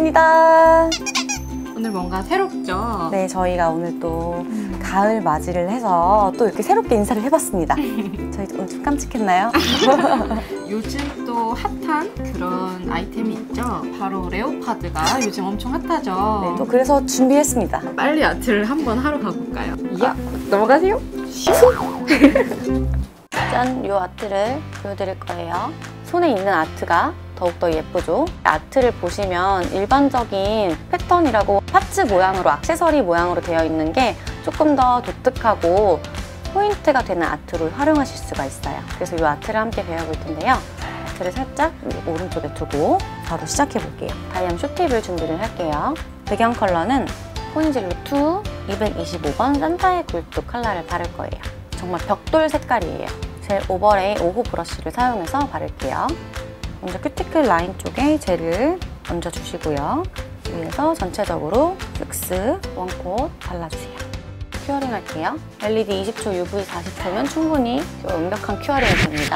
왔습니다. 오늘 뭔가 새롭죠? 네, 저희가 오늘 또 가을 맞이를 해서 또 이렇게 새롭게 인사를 해봤습니다. 저희 오늘 좀 깜찍했나요? 요즘 또 핫한 그런 아이템이 있죠? 바로 레오파드가 요즘 엄청 핫하죠? 네, 또 그래서 준비했습니다. 빨리 아트를 한번 하러 가볼까요? 넘어가세요. 짠! 이 아트를 보여드릴 거예요. 손에 있는 아트가 더욱더 예쁘죠? 아트를 보시면 일반적인 패턴이라고 파츠 모양으로, 액세서리 모양으로 되어 있는 게 조금 더 독특하고 포인트가 되는 아트로 활용하실 수가 있어요. 그래서 이 아트를 함께 배워볼 텐데요. 아트를 살짝 오른쪽에 두고 바로 시작해 볼게요. 다이암 쇼테이블 준비를 할게요. 배경 컬러는 포니젤로 2 225번 산타의 굴뚝 컬러를 바를 거예요. 정말 벽돌 색깔이에요. 젤 오버레이 5호 브러쉬를 사용해서 바를게요. 먼저 큐티클 라인 쪽에 젤을 얹어주시고요. 위에서 전체적으로 쓱쓱 원콧 발라주세요. 큐어링 할게요. LED 20초, UV 40초면 충분히 완벽한 큐어링이 됩니다.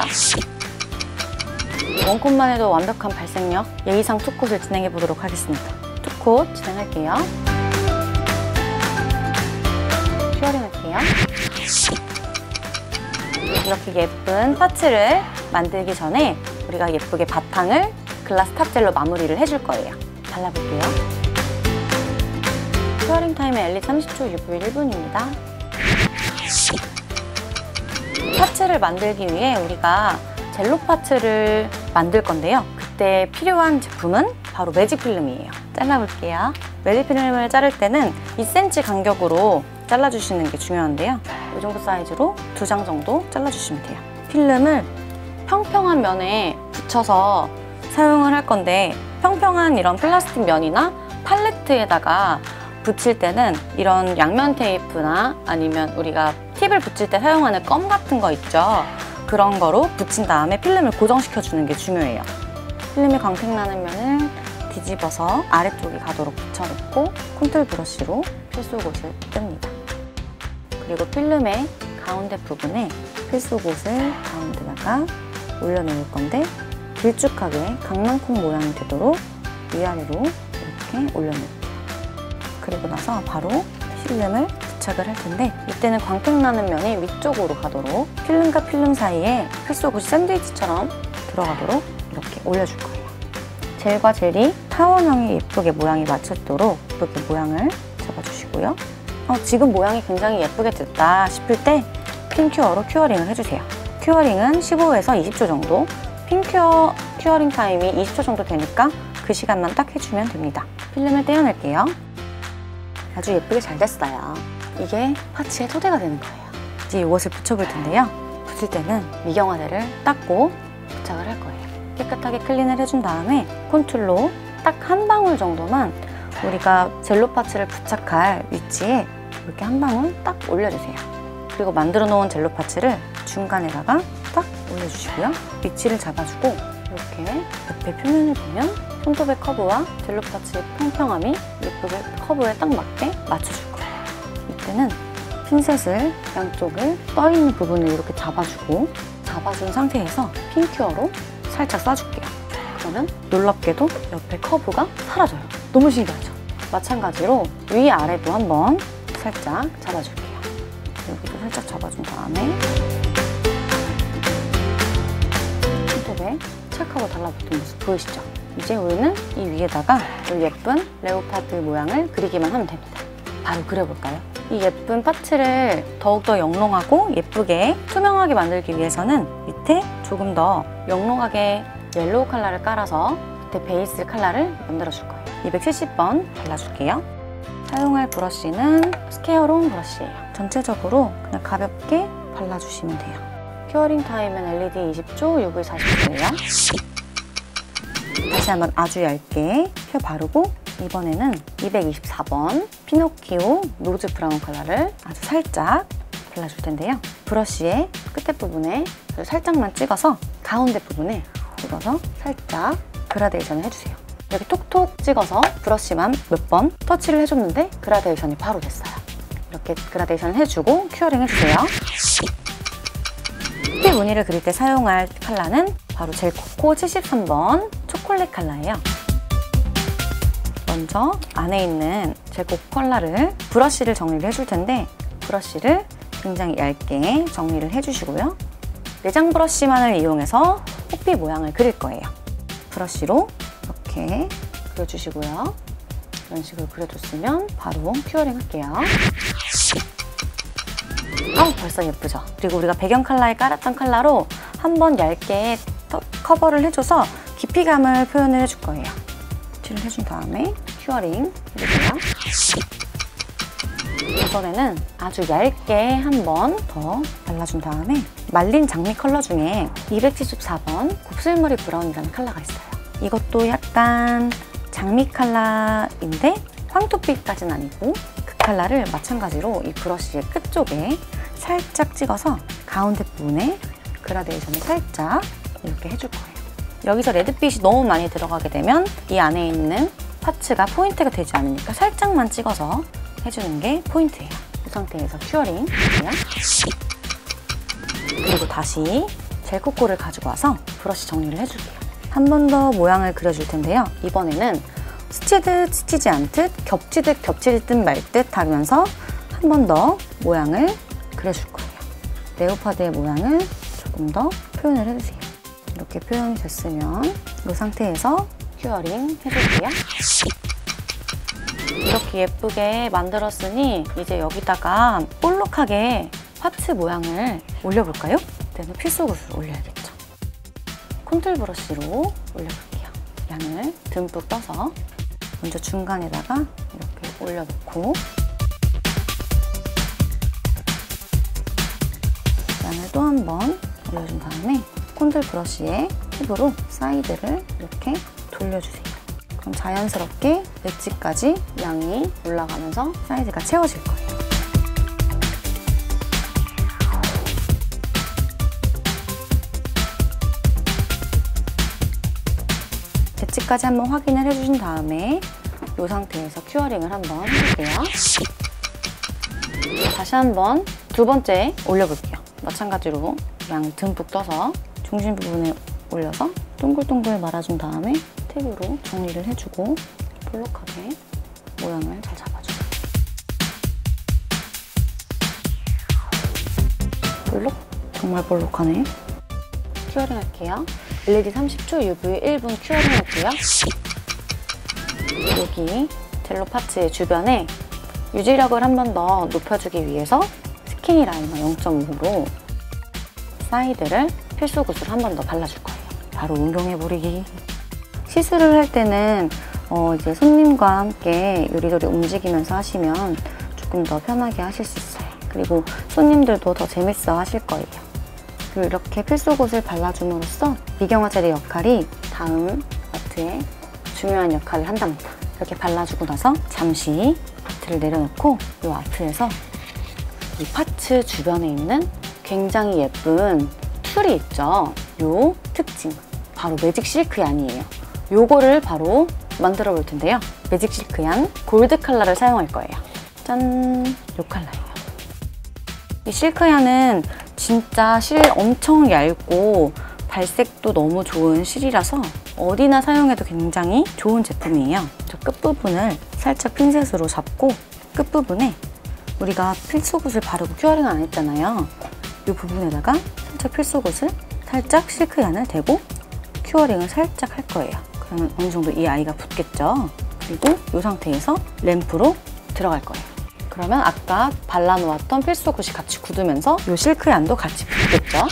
원콧만 해도 완벽한 발색력, 예의상 투콧을 진행해 보도록 하겠습니다. 투콧 진행할게요. 큐어링 할게요. 이렇게 예쁜 파츠를 만들기 전에 우리가 예쁘게 바탕을 글라스 탑젤로 마무리를 해줄 거예요. 발라볼게요. 큐어링 타임은 LED 30초, UV 1분입니다. 파츠를 만들기 위해 우리가 젤로 파츠를 만들 건데요. 그때 필요한 제품은 바로 매직 필름이에요. 잘라볼게요. 매직 필름을 자를 때는 2cm 간격으로 잘라주시는 게 중요한데요. 이 정도 사이즈로 2장 정도 잘라주시면 돼요. 필름을 평평한 면에 붙여서 사용을 할 건데, 평평한 이런 플라스틱 면이나 팔레트에다가 붙일 때는 이런 양면 테이프나 아니면 우리가 팁을 붙일 때 사용하는 껌 같은 거 있죠? 그런 거로 붙인 다음에 필름을 고정시켜 주는 게 중요해요. 필름이 광택나는 면을 뒤집어서 아래쪽에 가도록 붙여놓고 콘툴 브러쉬로 필수곳을 뜹니다. 그리고 필름의 가운데 부분에 필수곳을 가운데다가 올려놓을 건데, 길쭉하게 강낭콩 모양이 되도록 위아래로 이렇게 올려놓을게요. 그리고 나서 바로 필름을 부착을 할 텐데, 이때는 광택나는 면이 위쪽으로 가도록 필름과 필름 사이에 필수곳이 샌드위치처럼 들어가도록 이렇게 올려줄 거예요. 젤과 젤이 타원형에 예쁘게 모양이 맞춰지도록 이렇게 모양을 잡아주시고요. 지금 모양이 굉장히 예쁘게 됐다 싶을 때 핀큐어로 큐어링을 해주세요. 큐어링은 15에서 20초 정도, 핀큐어 큐어링 타임이 20초 정도 되니까 그 시간만 딱 해주면 됩니다. 필름을 떼어낼게요. 아주 예쁘게 잘 됐어요. 이게 파츠의 토대가 되는 거예요. 이제 이것을 붙여볼 텐데요. 붙일 때는 미경화대를 닦고 부착을 할 거예요. 깨끗하게 클린을 해준 다음에 콘툴로 딱 한 방울 정도만 우리가 젤로 파츠를 부착할 위치에 이렇게 한 방울 딱 올려주세요. 그리고 만들어 놓은 젤로 파츠를 중간에다가 딱 올려주시고요. 위치를 잡아주고 이렇게 옆에 표면을 보면 손톱의 커브와 젤로 파츠의 평평함이 예쁘게 커브에 딱 맞게 맞춰줄 거예요. 이때는 핀셋을 양쪽을 떠있는 부분을 이렇게 잡아준 상태에서 핀큐어로 살짝 쏴줄게요. 그러면 놀랍게도 옆에 커브가 사라져요. 너무 신기하죠? 마찬가지로 위아래도 한번 살짝 잡아줄게요. 여기도 살짝 잡아준 다음에 손톱에 찰칵으로 달라붙은 모습 보이시죠? 이제 우리는 이 위에다가 이 예쁜 레오파드 모양을 그리기만 하면 됩니다. 바로 그려볼까요? 이 예쁜 파츠를 더욱더 영롱하고 예쁘게 투명하게 만들기 위해서는 밑에 조금 더 영롱하게 옐로우 컬러를 깔아서 밑에 베이스 컬러를 만들어줄 거예요. 270번 발라줄게요. 사용할 브러쉬는 스퀘어롱 브러쉬예요. 전체적으로 그냥 가볍게 발라주시면 돼요. 큐어링 타임은 LED 20초, UV 40초예요. 다시 한번 아주 얇게 펴 바르고, 이번에는 224번 피노키오 로즈 브라운 컬러를 아주 살짝 발라줄 텐데요. 브러쉬의 끝에 부분에 살짝만 찍어서 가운데 부분에 찍어서 살짝 그라데이션을 해주세요. 이렇게 톡톡 찍어서 브러쉬만 몇 번 터치를 해줬는데 그라데이션이 바로 됐어요. 이렇게 그라데이션을 해주고 큐어링 해주세요. 티 무늬를 그릴 때 사용할 컬러는 바로 젤코코 73번 초콜릿 컬러예요. 먼저 안에 있는 제곱 컬러를 브러쉬를 정리를 해줄 텐데 브러쉬를 굉장히 얇게 정리를 해주시고요. 내장 브러쉬만을 이용해서 호피 모양을 그릴 거예요. 브러쉬로 이렇게 그려주시고요. 이런 식으로 그려줬으면 바로 큐어링 할게요. 벌써 예쁘죠? 그리고 우리가 배경 컬러에 깔았던 컬러로 한번 얇게 커버를 해줘서 깊이감을 표현을 해줄 거예요. 칠을 해준 다음에 큐어링 해주세요. 이번에는 아주 얇게 한 번 더 발라준 다음에 말린 장미 컬러 중에 274번 곱슬머리 브라운이라는 컬러가 있어요. 이것도 약간 장미 컬러인데 황토빛까지는 아니고 그 컬러를 마찬가지로 이 브러쉬의 끝쪽에 살짝 찍어서 가운데 부분에 그라데이션을 살짝 이렇게 해줄 거예요. 여기서 레드빛이 너무 많이 들어가게 되면 이 안에 있는 파츠가 포인트가 되지 않으니까 살짝만 찍어서 해주는 게 포인트예요. 이 상태에서 큐어링 해주세요. 그리고 다시 젤 코코를 가지고 와서 브러쉬 정리를 해줄게요. 한 번 더 모양을 그려줄 텐데요. 이번에는 스치듯 스치지 않듯 겹치듯 겹칠 듯 말 듯 하면서 한 번 더 모양을 그려줄 거예요. 레오파드의 모양을 조금 더 표현을 해주세요. 이렇게 표현이 됐으면 이 상태에서 큐어링 해줄게요. 이렇게 예쁘게 만들었으니 이제 여기다가 볼록하게 하트 모양을 올려볼까요? 그때는 필수굿을 올려야겠죠. 콘툴 브러쉬로 올려볼게요. 양을 듬뿍 떠서 먼저 중간에다가 이렇게 올려놓고 양을 또 한 번 올려준 다음에 콘툴 브러쉬의 팁으로 사이드를 이렇게 돌려주세요. 그럼 자연스럽게 엣지까지 양이 올라가면서 사이즈가 채워질 거예요. 엣지까지 한번 확인을 해주신 다음에 이 상태에서 큐어링을 한번 해볼게요. 다시 한번 두 번째 올려볼게요. 마찬가지로 양을 듬뿍 떠서 중심 부분에 올려서 동글동글 말아준 다음에 탭으로 정리를 해주고 볼록하게 모양을 잘 잡아줘요. 볼록? 정말 볼록하네. 큐어링 할게요. LED 30초, UV 1분 큐어링 할게요. 여기 젤로 파츠 주변에 유지력을 한 번 더 높여주기 위해서 스키니 라이너 0.5로 사이드를 필수굿으로 한 번 더 발라줄 거예요. 바로 응용해버리기. 시술을 할 때는 이제 손님과 함께 요리조리 움직이면서 하시면 조금 더 편하게 하실 수 있어요. 그리고 손님들도 더 재밌어 하실 거예요. 그리고 이렇게 필수굿을 발라줌으로써 미경화 젤의 역할이 다음 아트에 중요한 역할을 한답니다. 이렇게 발라주고 나서 잠시 아트를 내려놓고 이 아트에서 이 파츠 주변에 있는 굉장히 예쁜 툴이 있죠. 요 특징, 바로 매직 실크얀이에요. 요거를 바로 만들어 볼 텐데요. 매직 실크얀 골드 컬러를 사용할 거예요. 짠! 요 컬러예요. 이 실크얀은 진짜 실 엄청 얇고 발색도 너무 좋은 실이라서 어디나 사용해도 굉장히 좋은 제품이에요. 저 끝부분을 살짝 핀셋으로 잡고 끝부분에 우리가 필수굿을 바르고 큐어링을 안 했잖아요. 이 부분에다가 살짝 필수굿을 살짝 실크얀을 대고 큐어링을 살짝 할 거예요. 그러면 어느 정도 이 아이가 붙겠죠. 그리고 이 상태에서 램프로 들어갈 거예요. 그러면 아까 발라놓았던 필수굿이 같이 굳으면서 이 실크얀도 같이 붙겠죠.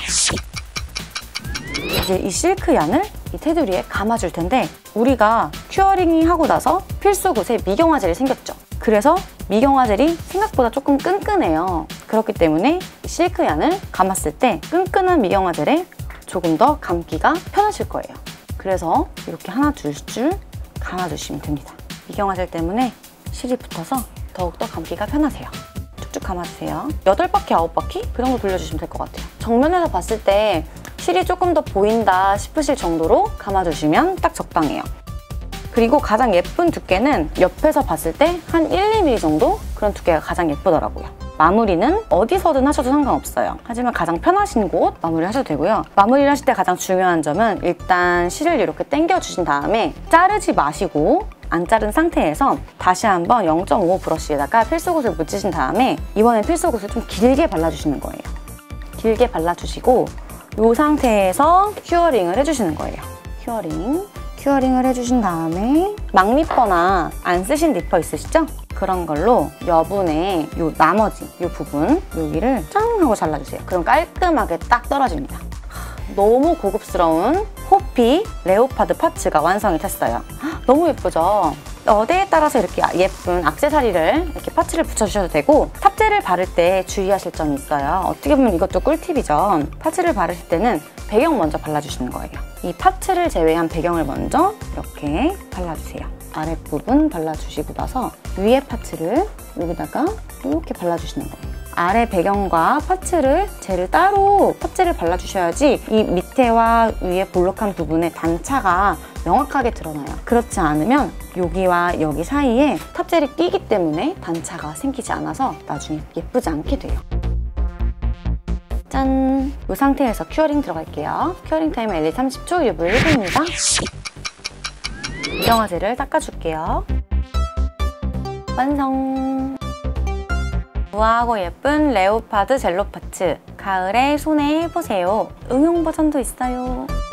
이제 이 실크얀을 이 테두리에 감아줄 텐데 우리가 큐어링이 하고 나서 필수굿에 미경화 젤이 생겼죠. 그래서 미경화 젤이 생각보다 조금 끈끈해요. 그렇기 때문에 실크얀을 감았을 때 끈끈한 미경화 젤에 조금 더 감기가 편하실 거예요. 그래서 이렇게 하나 둘 줄 감아주시면 됩니다. 미경화 젤 때문에 실이 붙어서 더욱더 감기가 편하세요. 쭉쭉 감아주세요. 8바퀴, 9바퀴? 그 정도 돌려주시면 될 것 같아요. 정면에서 봤을 때 실이 조금 더 보인다 싶으실 정도로 감아주시면 딱 적당해요. 그리고 가장 예쁜 두께는 옆에서 봤을 때 한 1~2mm 정도? 그런 두께가 가장 예쁘더라고요. 마무리는 어디서든 하셔도 상관없어요. 하지만 가장 편하신 곳 마무리 하셔도 되고요. 마무리를 하실 때 가장 중요한 점은 일단 실을 이렇게 당겨주신 다음에 자르지 마시고 안 자른 상태에서 다시 한번 0.5 브러쉬에다가 필수굿을 묻히신 다음에 이번엔 필수굿을 좀 길게 발라주시는 거예요. 길게 발라주시고 이 상태에서 큐어링을 해주시는 거예요. 큐어링을 해주신 다음에 막 리퍼나 안 쓰신 리퍼 있으시죠? 그런 걸로 여분의 요 나머지 요 부분 여기를 짱 하고 잘라주세요. 그럼 깔끔하게 딱 떨어집니다. 너무 고급스러운 호피 레오파드 파츠가 완성이 됐어요. 너무 예쁘죠? 때에 따라서 이렇게 예쁜 액세서리를 이렇게 파츠를 붙여주셔도 되고 탑재를 바를 때 주의하실 점이 있어요. 어떻게 보면 이것도 꿀팁이죠. 파츠를 바르실 때는 배경 먼저 발라주시는 거예요. 이 파츠를 제외한 배경을 먼저 이렇게 발라주세요. 아랫부분 발라주시고 나서 위에 파츠를 여기다가 이렇게 발라주시는 거예요. 아래 배경과 파츠를 젤을 따로 탑재를 발라주셔야지 이 밑에와 위에 볼록한 부분에 단차가 명확하게 드러나요. 그렇지 않으면 여기와 여기 사이에 탑젤이 끼기 때문에 단차가 생기지 않아서 나중에 예쁘지 않게 돼요. 짠! 이 상태에서 큐어링 들어갈게요. 큐어링 타임은 LA 30초, UV 1분입니다. 미경화제를 닦아줄게요. 완성! 우아하고 예쁜 레오파드 젤로 파츠 가을에 손에 해보세요. 응용 버전도 있어요.